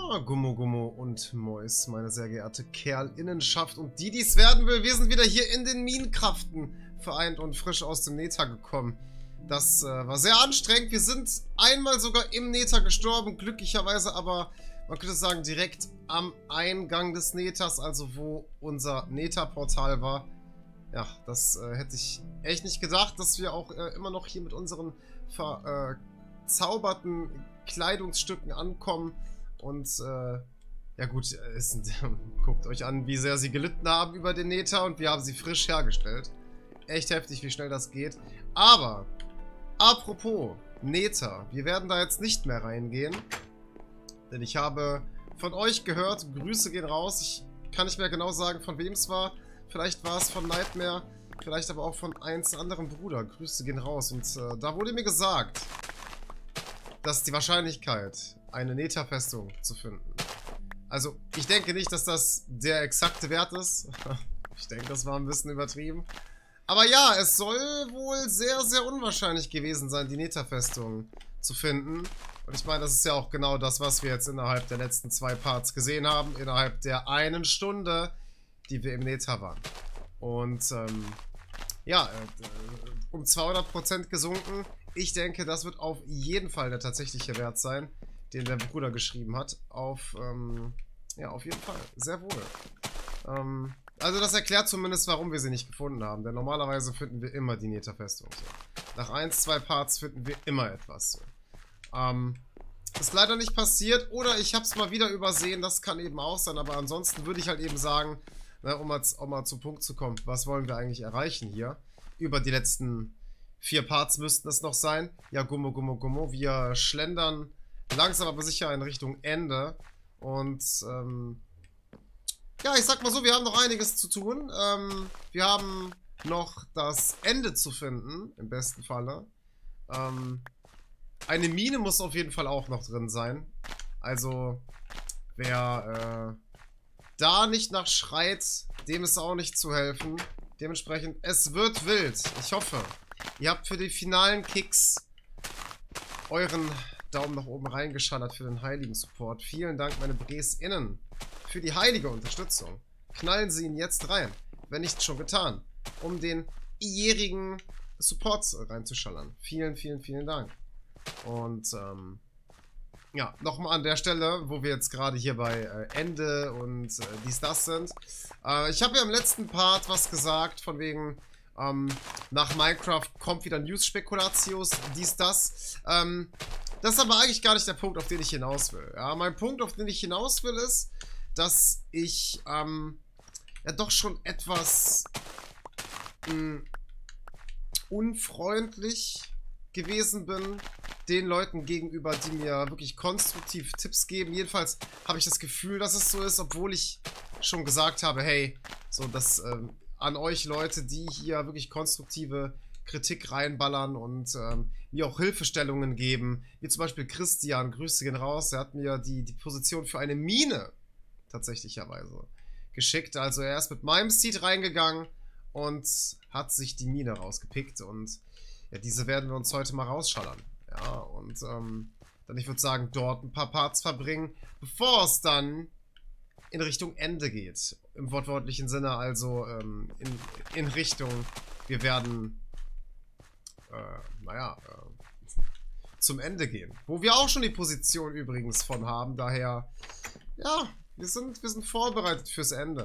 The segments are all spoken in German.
Ja, Gummo, Gummo und Mois, meine sehr geehrte Kerlinnenschaft und die, es werden will, wir sind wieder hier in den Minenkraften vereint und frisch aus dem Nether gekommen. Das war sehr anstrengend. Wir sind einmal sogar im Nether gestorben, glücklicherweise aber, man könnte sagen, direkt am Eingang des Nethers, also wo unser Nether-Portal war. Ja, das hätte ich echt nicht gedacht, dass wir auch immer noch hier mit unseren verzauberten Kleidungsstücken ankommen. Und, ja gut, guckt euch an, wie sehr sie gelitten haben über den Nether und wir haben sie frisch hergestellt. Echt heftig, wie schnell das geht. Aber, apropos Nether, wir werden da jetzt nicht mehr reingehen. Denn ich habe von euch gehört, Grüße gehen raus. Ich kann nicht mehr genau sagen, von wem es war. Vielleicht war es von Nightmare, vielleicht aber auch von einem anderen Bruder. Grüße gehen raus. Und da wurde mir gesagt, dass die Wahrscheinlichkeit, eine Nether-Festung zu finden. Also, ich denke nicht, dass das der exakte Wert ist. Ich denke, das war ein bisschen übertrieben. Aber ja, es soll wohl sehr, sehr unwahrscheinlich gewesen sein, die Nether-Festung zu finden. Und ich meine, das ist ja auch genau das, was wir jetzt innerhalb der letzten 2 Parts gesehen haben. Innerhalb der 1 Stunde, die wir im Nether waren. Und, ja, um 200% gesunken. Ich denke, das wird auf jeden Fall der tatsächliche Wert sein, den der Bruder geschrieben hat. Ja, auf jeden Fall. Sehr wohl. Also das erklärt zumindest, warum wir sie nicht gefunden haben. Denn normalerweise finden wir immer die Nether-Festung. So. Nach 1, 2 Parts finden wir immer etwas. So. Ist leider nicht passiert. Oder ich habe es mal wieder übersehen. Das kann eben auch sein. Aber ansonsten würde ich halt eben sagen, ne, um mal zum Punkt zu kommen, was wollen wir eigentlich erreichen hier? Über die letzten 4 Parts müssten es noch sein. Ja, Gummo, Gummo, Gummo. Wir schlendern langsam aber sicher in Richtung Ende. Und, ja, ich sag mal so, wir haben noch einiges zu tun. Wir haben noch das Ende zu finden, im besten Falle. Eine Mine muss auf jeden Fall auch noch drin sein. Also, wer da nicht nach schreit, dem ist auch nicht zu helfen. Dementsprechend, es wird wild. Ich hoffe, ihr habt für die finalen Kicks euren Daumen nach oben reingeschallert für den heiligen Support. Vielen Dank, meine BresInnen, für die heilige Unterstützung. Knallen Sie ihn jetzt rein, wenn nicht schon getan, um den jährigen Support reinzuschallern. Vielen, vielen, vielen Dank. Und, ja, nochmal an der Stelle, wo wir jetzt gerade hier bei Ende und das sind. Ich habe ja im letzten Part was gesagt, von wegen, nach Minecraft kommt wieder News-Spekulatius, das. Das ist aber eigentlich gar nicht der Punkt, auf den ich hinaus will. Ja, mein Punkt, auf den ich hinaus will, ist, dass ich ja doch schon etwas unfreundlich gewesen bin den Leuten gegenüber, die mir wirklich konstruktiv Tipps geben. Jedenfalls habe ich das Gefühl, dass es so ist, obwohl ich schon gesagt habe, hey, so das an euch Leute, die hier wirklich konstruktive Kritik reinballern und mir auch Hilfestellungen geben, wie zum Beispiel Christian, Grüße gehen raus, er hat mir die Position für eine Mine tatsächlicherweise geschickt. Also er ist mit meinem Seed reingegangen und hat sich die Mine rausgepickt und ja, diese werden wir uns heute mal rausschallern. Ja, und dann, ich würde sagen, dort ein paar Parts verbringen, bevor es dann in Richtung Ende geht. Im wortwörtlichen Sinne, also in Richtung, wir werden, naja, zum Ende gehen. Wo wir auch schon die Position übrigens von haben, daher, ja, wir sind vorbereitet fürs Ende.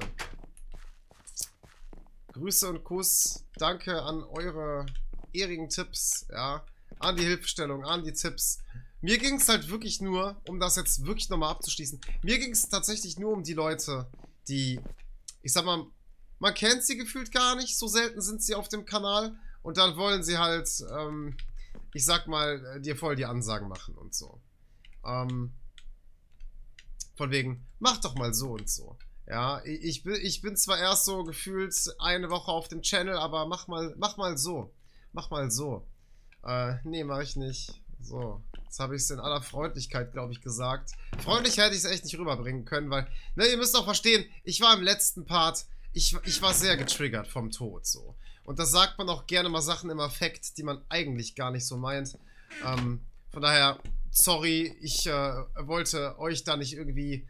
Grüße und Kuss, danke an eure ehrigen Tipps, ja, an die Hilfestellung, an die Tipps. Mir ging es halt wirklich nur, um das jetzt wirklich nochmal abzuschließen, mir ging es tatsächlich nur um die Leute, die, ich sag mal, man kennt sie gefühlt gar nicht, so selten sind sie auf dem Kanal und dann wollen sie halt, ich sag mal, dir voll die Ansagen machen und so. Von wegen, mach doch mal so und so. Ja, ich bin zwar erst so gefühlt eine Woche auf dem Channel, aber mach mal so. Mach mal so. Nee, mach ich nicht. So, jetzt habe ich es in aller Freundlichkeit, glaube ich, gesagt. Freundlich hätte ich es echt nicht rüberbringen können, weil, ne, ihr müsst auch verstehen, ich war im letzten Part, ich war sehr getriggert vom Tod, so. Und da sagt man auch gerne mal Sachen im Affekt, die man eigentlich gar nicht so meint. Von daher, sorry, ich wollte euch da nicht irgendwie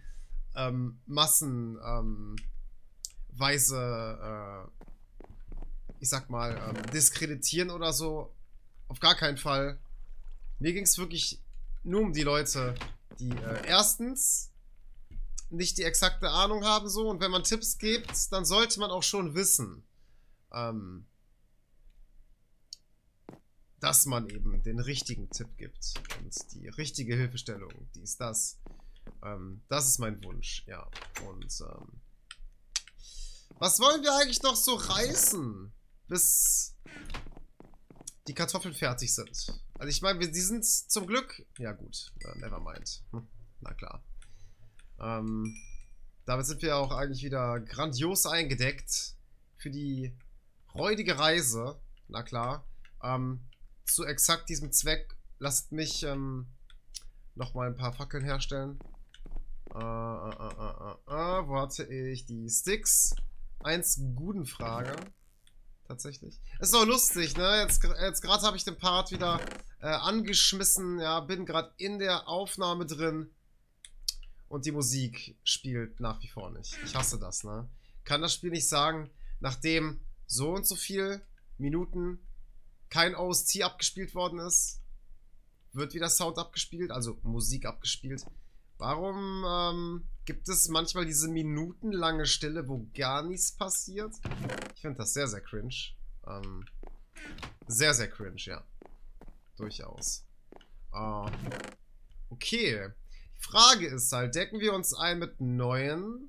massenweise, ich sag mal, diskreditieren oder so. Auf gar keinen Fall. Mir ging es wirklich nur um die Leute, die erstens nicht die exakte Ahnung haben so, und wenn man Tipps gibt, dann sollte man auch schon wissen, dass man eben den richtigen Tipp gibt und die richtige Hilfestellung, dies, das. Das ist mein Wunsch, ja. Und was wollen wir eigentlich noch so reißen, bis die Kartoffeln fertig sind? Also ich meine, die sind zum Glück... Ja gut, nevermind. Na klar. Damit sind wir auch eigentlich wieder grandios eingedeckt für die räudige Reise. Na klar. Zu exakt diesem Zweck lasst mich nochmal ein paar Fackeln herstellen. Wo hatte ich die Sticks? Eins guten Frage. Tatsächlich. Ist auch lustig, ne? Jetzt gerade habe ich den Part wieder angeschmissen. Ja, bin gerade in der Aufnahme drin. Und die Musik spielt nach wie vor nicht. Ich hasse das, ne? Kann das Spiel nicht sagen, nachdem so und so viel Minuten kein OST abgespielt worden ist, wird wieder Sound abgespielt, also Musik abgespielt. Warum gibt es manchmal diese minutenlange Stille, wo gar nichts passiert? Ich finde das sehr, sehr cringe. Sehr, sehr cringe, ja. Durchaus. Okay. Die Frage ist halt, decken wir uns ein mit neuen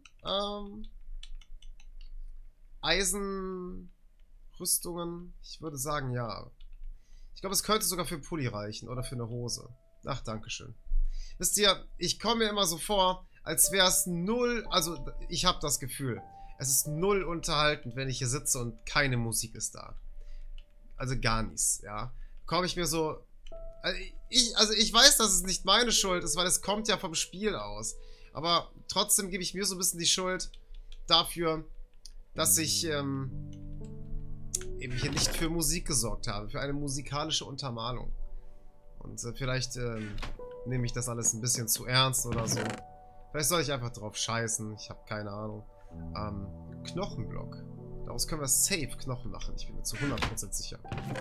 Eisenrüstungen? Ich würde sagen, ja. Ich glaube, es könnte sogar für einen Pulli reichen oder für eine Hose. Ach, dankeschön. Wisst ihr, ich komme mir immer so vor, als wäre es null, also ich habe das Gefühl, es ist null unterhaltend, wenn ich hier sitze und keine Musik ist da. Also gar nichts, ja. Komme ich mir so, also ich weiß, dass es nicht meine Schuld ist, weil es kommt ja vom Spiel aus. Aber trotzdem gebe ich mir so ein bisschen die Schuld dafür, dass ich eben hier nicht für Musik gesorgt habe, für eine musikalische Untermalung. Und vielleicht nehme ich das alles ein bisschen zu ernst oder so. Vielleicht soll ich einfach drauf scheißen. Ich habe keine Ahnung. Knochenblock. Daraus können wir safe Knochen machen. Ich bin mir zu 100% sicher.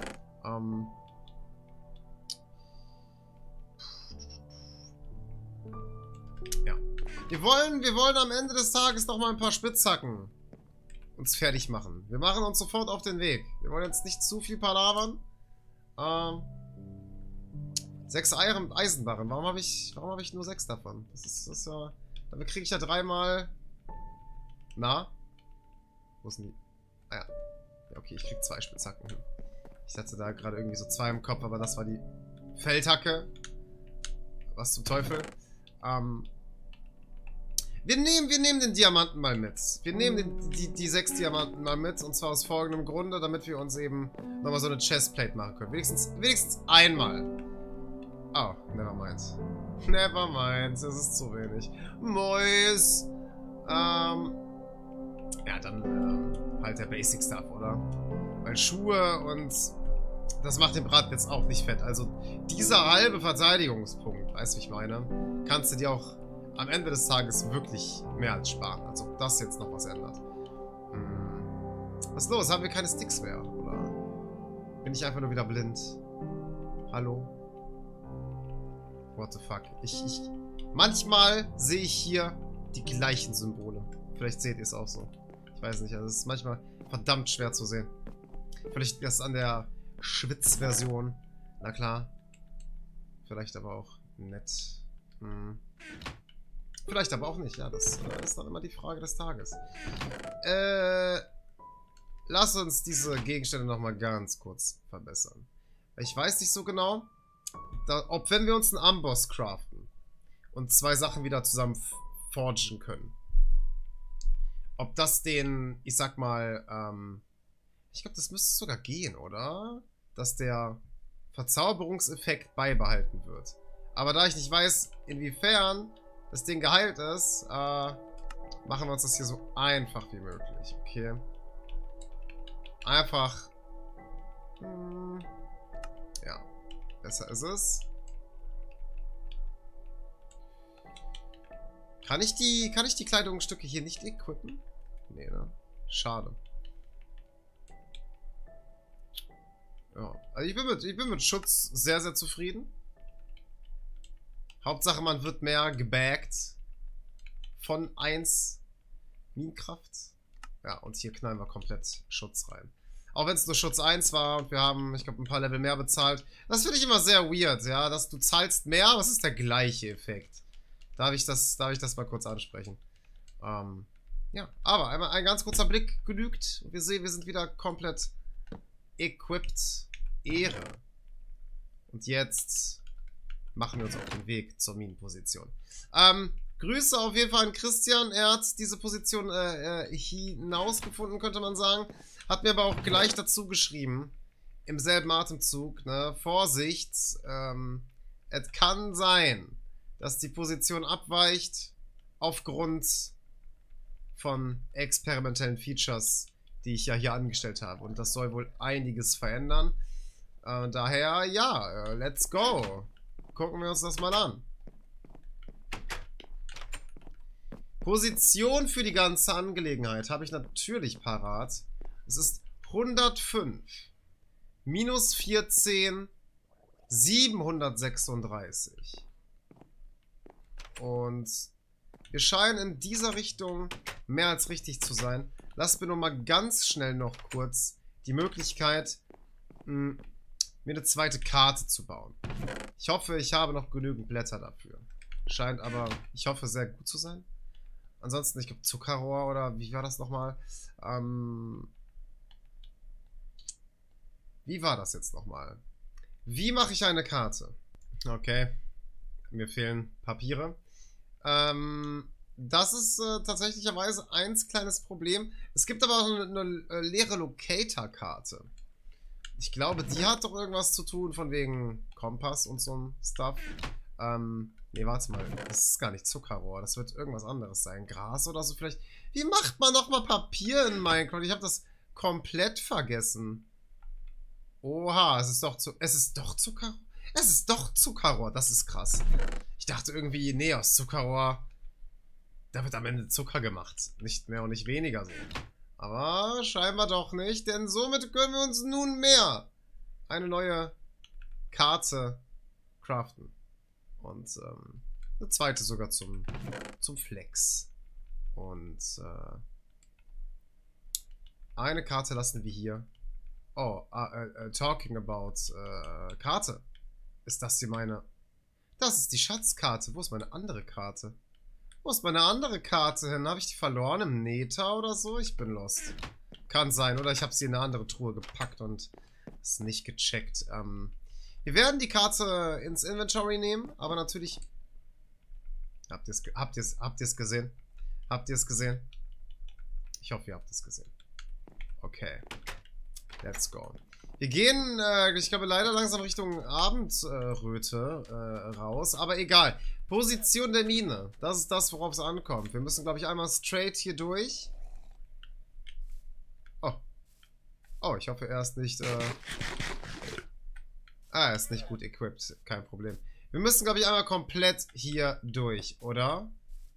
Ja. Wir wollen am Ende des Tages noch mal ein paar Spitzhacken uns fertig machen. Wir machen uns sofort auf den Weg. Wir wollen jetzt nicht zu viel palavern. 6 Eisenbarren. Warum habe ich nur 6 davon? Das ist ja... Damit kriege ich ja 3-mal... Na? Wo ist denn die... Ah ja. Ja, okay, ich krieg 2 Spitzhacken hin. Ich hatte da gerade irgendwie so 2 im Kopf, aber das war die Feldhacke. Was zum Teufel? Wir nehmen den Diamanten mal mit. Wir nehmen die 6 Diamanten mal mit. Und zwar aus folgendem Grunde, damit wir uns eben nochmal so eine Chestplate machen können. Wenigstens einmal. Oh, nevermind. Nevermind, das ist zu wenig. Mois. Ja, dann halt der Basic Stuff, oder? Weil Schuhe und... Das macht den Braten jetzt auch nicht fett. Also dieser halbe Verteidigungspunkt, weißt du, wie ich meine, kannst du dir auch am Ende des Tages wirklich mehr als sparen. Als ob das jetzt noch was ändert. Was ist los? Haben wir keine Sticks mehr? Oder bin ich einfach nur wieder blind? Hallo? What the fuck? Manchmal sehe ich hier die gleichen Symbole. Vielleicht seht ihr es auch so. Ich weiß nicht, also es ist manchmal verdammt schwer zu sehen. Vielleicht das an der Schwitzversion. Na klar. Vielleicht aber auch nett. Vielleicht aber auch nicht, ja. Das ist dann immer die Frage des Tages. Lass uns diese Gegenstände nochmal ganz kurz verbessern. Ich weiß nicht so genau, ob wenn wir uns einen Amboss craften und 2 Sachen wieder zusammen forgen können, ob das den, ich sag mal, ich glaube, das müsste sogar gehen, oder? Dass der Verzauberungseffekt beibehalten wird. Aber da ich nicht weiß, inwiefern das Ding geheilt ist, machen wir uns das hier so einfach wie möglich, okay? Einfach. Ja, besser ist es. Kann ich die Kleidungsstücke hier nicht equippen? Nee, ne? Schade. Ja, also ich bin mit Schutz sehr, sehr zufrieden. Hauptsache, man wird mehr gebaggt. Von 1 Minenkraft. Ja, und hier knallen wir komplett Schutz rein. Auch wenn es nur Schutz 1 war und wir haben, ich glaube, ein paar Level mehr bezahlt. Das finde ich immer sehr weird, ja, dass du zahlst mehr, aber es ist der gleiche Effekt. Darf ich das mal kurz ansprechen? Ja, aber einmal ein ganz kurzer Blick genügt. Wir sehen, wir sind wieder komplett equipped. Ehre. Und jetzt machen wir uns auf den Weg zur Minenposition. Grüße auf jeden Fall an Christian. Er hat diese Position hinausgefunden, könnte man sagen. Hat mir aber auch gleich dazu geschrieben, im selben Atemzug, ne, Vorsicht, es kann sein, dass die Position abweicht aufgrund von experimentellen Features, die ich ja hier angestellt habe. Und das soll wohl einiges verändern. Daher, ja, let's go. Gucken wir uns das mal an. Position für die ganze Angelegenheit habe ich natürlich parat. Es ist 105 minus 14 736. Und wir scheinen in dieser Richtung mehr als richtig zu sein. Lasst mir nur mal ganz schnell noch kurz die Möglichkeit, mir eine zweite Karte zu bauen. Ich hoffe, ich habe noch genügend Blätter dafür. Scheint aber, ich hoffe, sehr gut zu sein. Ansonsten, ich glaube, Zuckerrohr oder wie war das nochmal? Wie war das jetzt nochmal? Wie mache ich eine Karte? Okay, mir fehlen Papiere. Das ist tatsächlicherweise ein kleines Problem. Es gibt aber auch eine leere Locator-Karte. Ich glaube, die hat doch irgendwas zu tun von wegen Kompass und so ein Stuff. Nee, warte mal. Das ist gar nicht Zuckerrohr. Das wird irgendwas anderes sein. Gras oder so vielleicht. Wie macht man nochmal Papier in Minecraft? Ich habe das komplett vergessen. Oha, es ist doch Zuckerrohr. Es ist doch Zuckerrohr. Das ist krass. Ich dachte irgendwie, nee, aus Zuckerrohr, da wird am Ende Zucker gemacht. Nicht mehr und nicht weniger so. Aber scheinbar doch nicht, denn somit können wir uns nunmehr eine neue Karte craften. Und eine zweite sogar zum Flex. Und eine Karte lassen wir hier. Oh, talking about Karte. Ist das hier meine? Das ist die Schatzkarte. Wo ist meine andere Karte? Wo ist meine andere Karte hin? Habe ich die verloren im Nether oder so? Ich bin lost. Kann sein, oder ich habe sie in eine andere Truhe gepackt und es nicht gecheckt. Wir werden die Karte ins Inventory nehmen, aber natürlich... Habt ihr es gesehen? Habt ihr es gesehen? Ich hoffe, ihr habt es gesehen. Okay. Let's go. Wir gehen, ich glaube, leider langsam Richtung Abendröte raus, aber egal. Position der Mine. Das ist das, worauf es ankommt. Wir müssen, glaube ich, einmal straight hier durch. Oh. Oh, ich hoffe, er ist nicht, er ist nicht gut equipped. Kein Problem. Wir müssen, glaube ich, einmal komplett hier durch, oder?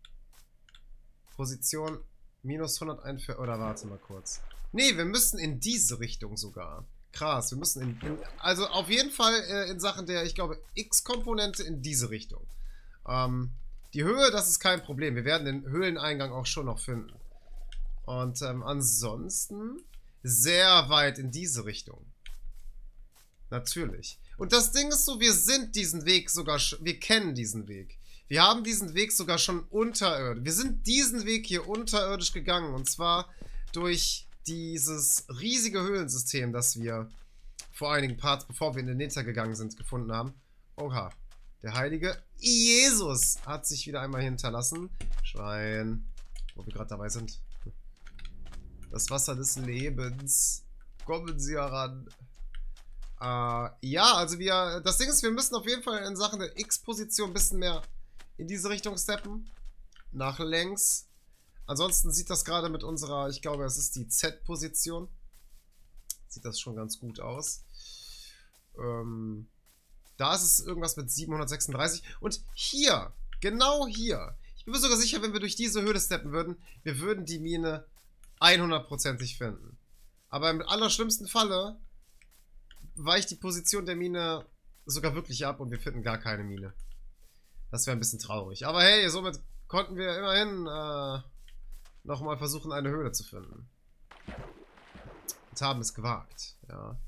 Position minus 141. Oder warte mal kurz. Nee, wir müssen in diese Richtung sogar. Krass, wir müssen also auf jeden Fall in Sachen der, ich glaube, X-Komponente in diese Richtung. Die Höhe, das ist kein Problem. Wir werden den Höhleneingang auch schon noch finden. Und ansonsten sehr weit in diese Richtung. Natürlich. Und das Ding ist so, wir sind diesen Weg sogar schon, wir kennen diesen Weg. Wir haben diesen Weg sogar schon unterirdisch. Wir sind diesen Weg hier unterirdisch gegangen. Und zwar durch dieses riesige Höhlensystem, das wir vor einigen Parts, bevor wir in den Nether gegangen sind, gefunden haben. Oha. Der heilige Jesus hat sich wieder einmal hinterlassen. Schwein. Wo wir gerade dabei sind. Das Wasser des Lebens. Kommen Sie heran. Ja, also das Ding ist, wir müssen auf jeden Fall in Sachen der X-Position ein bisschen mehr in diese Richtung steppen. Nach längs. Ansonsten sieht das gerade mit unserer, ich glaube, es ist die Z-Position. Sieht das schon ganz gut aus. Da ist es irgendwas mit 736. Und hier, genau hier. Ich bin mir sogar sicher, wenn wir durch diese Höhle steppen würden, wir würden die Mine 100%ig finden. Aber im allerschlimmsten Falle weicht die Position der Mine sogar wirklich ab und wir finden gar keine Mine. Das wäre ein bisschen traurig. Aber hey, somit konnten wir immerhin nochmal versuchen, eine Höhle zu finden. Und haben es gewagt. Ja.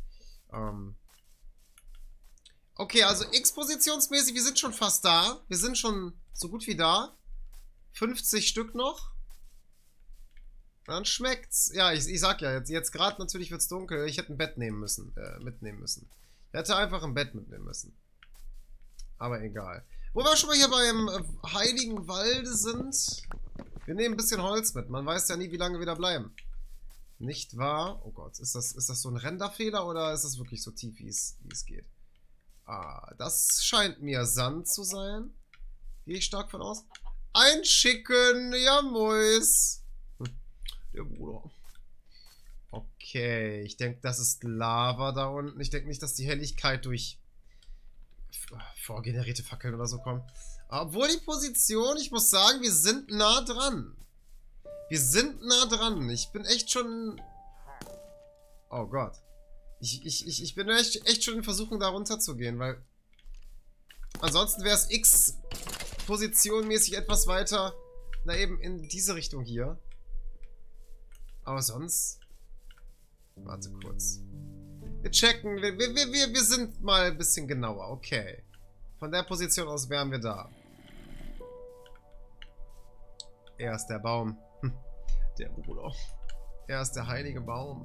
Okay, also X-positionsmäßig, wir sind schon fast da. Wir sind schon so gut wie da. 50 Stück noch. Dann schmeckt's. Ja, ich sag ja, jetzt gerade natürlich wird's dunkel. Ich hätte ein Bett mitnehmen müssen. Ich hätte einfach ein Bett mitnehmen müssen. Aber egal. Wo wir schon mal hier beim Heiligen Walde sind. Wir nehmen ein bisschen Holz mit. Man weiß ja nie, wie lange wir da bleiben. Nicht wahr? Oh Gott, ist das so ein Renderfehler oder ist das wirklich so tief, wie es geht? Ah, das scheint mir Sand zu sein. Gehe ich stark von aus. Ein Chicken, ja Mois. Der Bruder. Okay, ich denke, das ist Lava da unten. Ich denke nicht, dass die Helligkeit durch vorgenerierte Fackeln oder so kommt. Obwohl die Position, ich muss sagen, wir sind nah dran. Wir sind nah dran. Ich bin echt schon... Oh Gott. Ich bin echt schon in Versuchung, da runter zu gehen, weil... Ansonsten wäre es X-Position-mäßig etwas weiter... Na eben, in diese Richtung hier. Aber sonst... Warte kurz. Wir checken. Wir sind mal ein bisschen genauer. Okay. Von der Position aus wären wir da. Er ist der Baum. Der Bruder. Er ist der heilige Baum.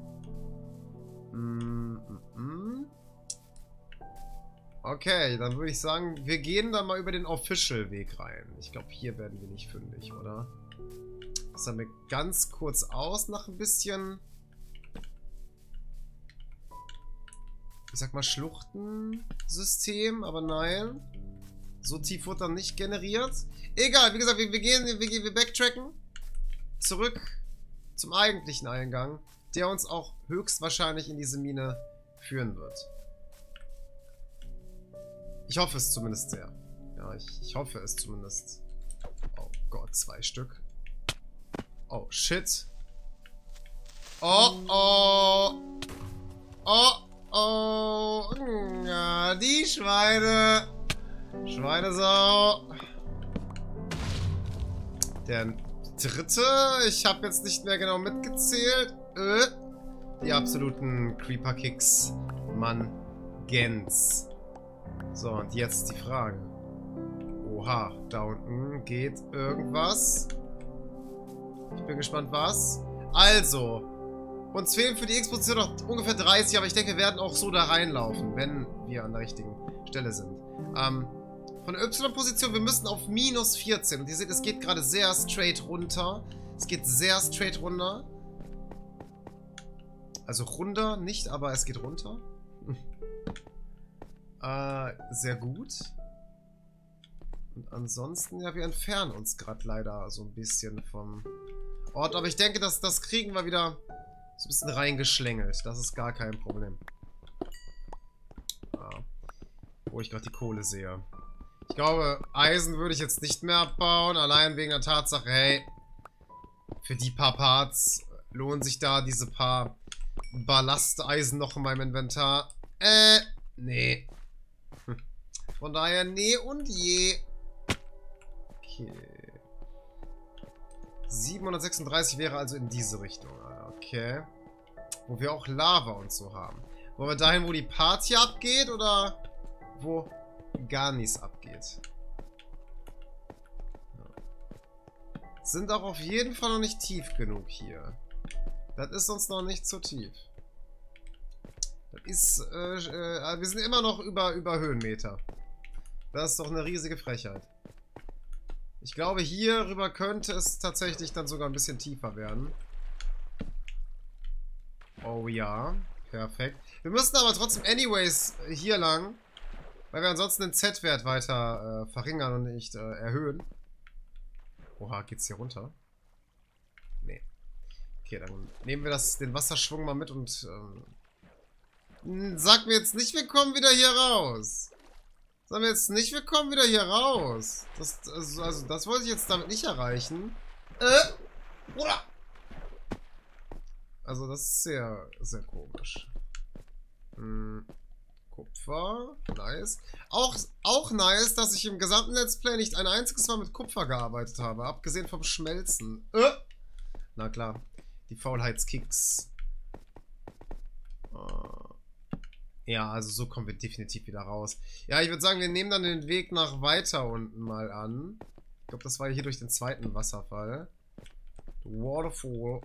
Okay, dann würde ich sagen, wir gehen da mal über den Official-Weg rein. Ich glaube, hier werden wir nicht fündig, oder? Das sah mir ganz kurz aus nach ein bisschen... Ich sag mal Schluchtensystem, aber nein. So tief wurde dann nicht generiert. Egal, wie gesagt, wir backtracken. Zurück zum eigentlichen Eingang, der uns auch höchstwahrscheinlich in diese Mine führen wird. Ich hoffe es zumindest sehr. Ja, ich hoffe es zumindest. Oh Gott, 2 Stück. Oh, shit. Oh, oh. Oh, oh. Ja, die Schweine. Schweinesau. Der dritte. Ich habe jetzt nicht mehr genau mitgezählt. Die absoluten Creeper-Kicks. Mann. Gens. So, und jetzt die Frage. Oha, da unten geht irgendwas. Ich bin gespannt, was. Also, uns fehlen für die X-Position noch ungefähr 30, aber ich denke, wir werden auch so da reinlaufen, wenn wir an der richtigen Stelle sind. Von der Y-Position, wir müssen auf minus 14. Und ihr seht, es geht gerade sehr straight runter. Es geht sehr straight runter. Also runter nicht, aber es geht runter. Sehr gut. Und ansonsten, ja, wir entfernen uns gerade leider so ein bisschen vom Ort. Aber ich denke, das kriegen wir wieder so ein bisschen reingeschlängelt. Das ist gar kein Problem. Wo ich gerade die Kohle sehe. Ich glaube, Eisen würde ich jetzt nicht mehr abbauen. Allein wegen der Tatsache, hey, für die paar Parts lohnen sich da diese paar Ballasteisen noch in meinem Inventar. Nee. Von daher, nee und je. Okay. 736 wäre also in diese Richtung. Okay. Wo wir auch Lava und so haben. Wollen wir dahin, wo die Party abgeht oder wo gar nichts abgeht? Ja. Sind auch auf jeden Fall noch nicht tief genug hier. Das ist uns noch nicht so tief. Das ist, wir sind immer noch über Höhenmeter. Das ist doch eine riesige Frechheit. Ich glaube, hier rüber könnte es tatsächlich dann sogar ein bisschen tiefer werden. Oh ja, perfekt. Wir müssen aber trotzdem anyways hier lang, weil wir ansonsten den Z-Wert weiter verringern und nicht erhöhen. Oha, geht's hier runter? Nee. Okay, dann nehmen wir den Wasserschwung mal mit und sag mir jetzt nicht, wir kommen wieder hier raus. Sagen wir jetzt nicht, wir kommen wieder hier raus. Also das wollte ich jetzt damit nicht erreichen. Bruder! Also das ist sehr, sehr komisch. Kupfer, nice. Auch nice, dass ich im gesamten Let's Play nicht ein einziges Mal mit Kupfer gearbeitet habe. Abgesehen vom Schmelzen. Na klar, die Faulheitskicks. Ja, also so kommen wir definitiv wieder raus. Ja, ich würde sagen, wir nehmen dann den Weg nach weiter unten mal an. Ich glaube, das war hier durch den zweiten Wasserfall. Waterfall.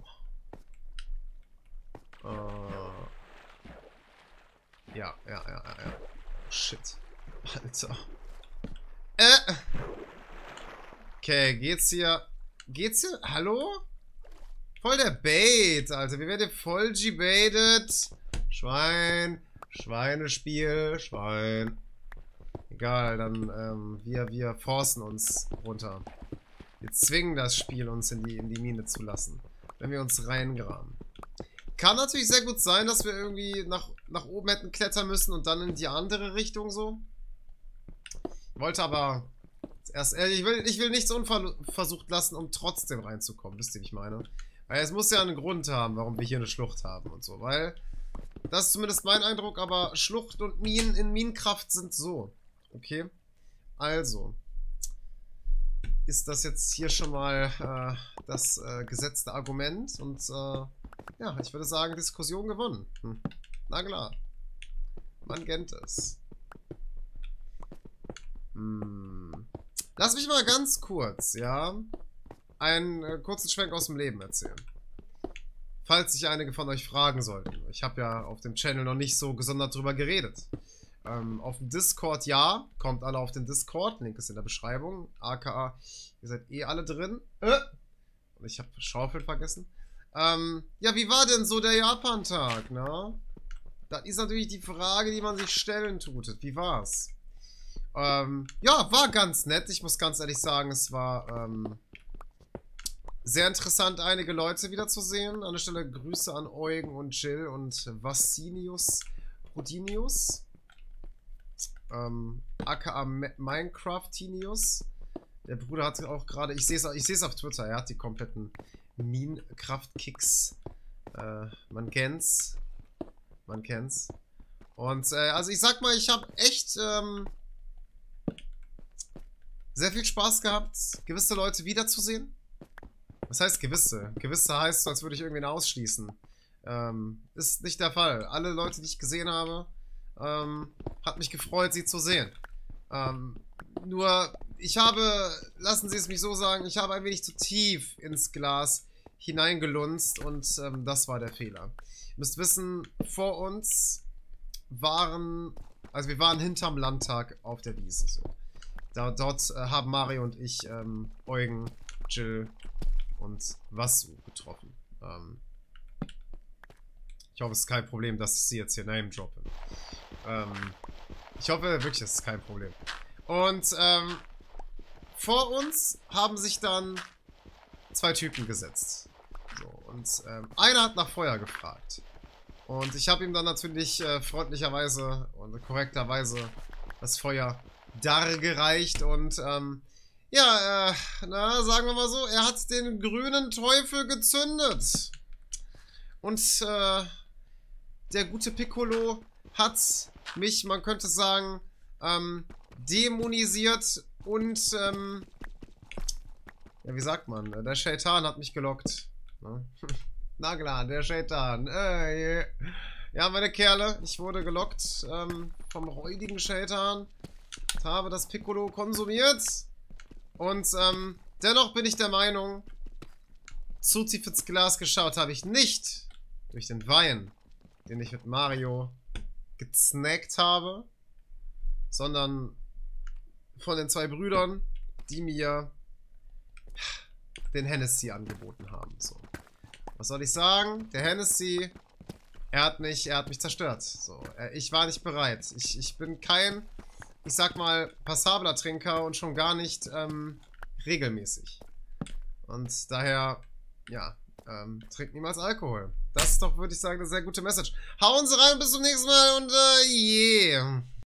Ja. Shit. Alter. Okay, geht's hier? Hallo? Voll der Bait, Alter. Wir werden hier voll gebaitet. Schweinespiel. Egal, dann, wir forcen uns runter. Wir zwingen das Spiel, uns in die Mine zu lassen. Wenn wir uns reingraben. Kann natürlich sehr gut sein, dass wir irgendwie nach oben hätten klettern müssen und dann in die andere Richtung so. Ich wollte aber erst, ich will nichts unversucht lassen, um trotzdem reinzukommen. Wisst ihr, wie ich meine? Weil es muss ja einen Grund haben, warum wir hier eine Schlucht haben und so. Weil, das ist zumindest mein Eindruck, aber Schlucht und Minen in Minecraft sind so. Okay? Also. Ist das jetzt hier schon mal das gesetzte Argument und ja, ich würde sagen, Diskussion gewonnen. Na klar. Man kennt es. Lass mich mal ganz kurz, ja, einen kurzen Schwenk aus dem Leben erzählen. Falls sich einige von euch fragen sollten. Ich habe ja auf dem Channel noch nicht so gesondert drüber geredet. Auf dem Discord, ja. Kommt alle auf den Discord. Link ist in der Beschreibung. AKA, ihr seid eh alle drin. Und ich habe Schaufeln vergessen. Ja, wie war denn so der Japan-Tag, ne? Das ist natürlich die Frage, die man sich stellen tut. Wie war's? Ja, war ganz nett. Ich muss ganz ehrlich sagen, es war sehr interessant, einige Leute wiederzusehen. An der Stelle Grüße an Eugen und Jill und Vassinius Rudinius. aka Minecraftinius. Der Bruder hat auch gerade, ich sehe es auf Twitter, er hat die kompletten Minecraft-Kicks. Man kennt's. Und also ich sag mal, ich habe echt sehr viel Spaß gehabt, gewisse Leute wiederzusehen. Was heißt gewisse? Gewisse heißt, als würde ich irgendwen ausschließen. Ist nicht der Fall. Alle Leute, die ich gesehen habe, hat mich gefreut, sie zu sehen. Nur, ich habe, lassen Sie es mich so sagen, ich habe ein wenig zu tief ins Glas hineingelunzt und das war der Fehler. Ihr müsst wissen, vor uns waren, also wir waren hinterm Landtag auf der Wiese. So. Dort haben Mario und ich Eugen, Jill und Vassu getroffen. Ich hoffe, es ist kein Problem, dass ich sie jetzt hier name droppe. Ich hoffe wirklich, es ist kein Problem. Und vor uns haben sich dann zwei Typen gesetzt. So, und einer hat nach Feuer gefragt. Und ich habe ihm dann natürlich freundlicherweise und korrekterweise das Feuer dargereicht. Und ja, na, sagen wir mal so, er hat den grünen Teufel gezündet. Und der gute Piccolo hat mich, man könnte sagen, dämonisiert und, ja, wie sagt man, der Shaitan hat mich gelockt. Ne? Na klar, der Shaitan. Yeah. Ja, meine Kerle, ich wurde gelockt vom räudigen Shaitan. Habe das Piccolo konsumiert. Und dennoch bin ich der Meinung, zu tief ins Glas geschaut habe ich nicht durch den Wein, den ich mit Mario gesnackt habe, sondern von den zwei Brüdern, die mir den Hennessy angeboten haben. So. Was soll ich sagen? Der Hennessy, er hat mich zerstört. So. Ich war nicht bereit. Ich bin kein, ich sag mal, passabler Trinker und schon gar nicht regelmäßig. Und daher, ja, trinkt niemals Alkohol. Das ist doch, würde ich sagen, eine sehr gute Message. Hauen Sie rein, bis zum nächsten Mal und yeah.